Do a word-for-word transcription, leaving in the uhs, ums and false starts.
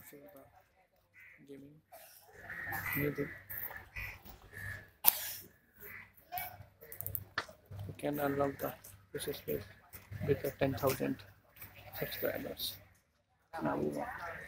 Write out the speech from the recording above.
also the gaming music. You can unlock the resource space with the ten thousand subscribers. Now we want